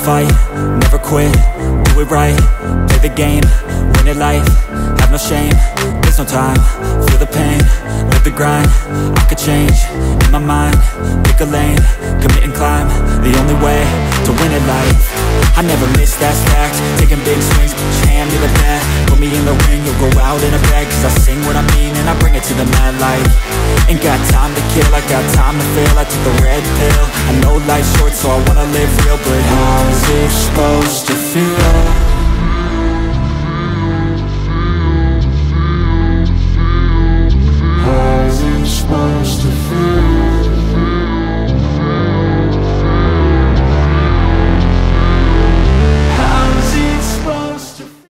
fight, never quit, do it right, play the game, win it life, have no shame, there's no time, feel the pain, live the grind, I could change, in my mind, pick a lane, commit and climb, the only way to win at life. I never miss, that's fact, taking big swings, put your hand to the bat, put me in the ring, you'll go out in a bag, cause I sing what I mean and I bring it to the mad light. Ain't got time to kill, I got time to feel, I took the red pill, I know life's short so I wanna live real, but how's it supposed to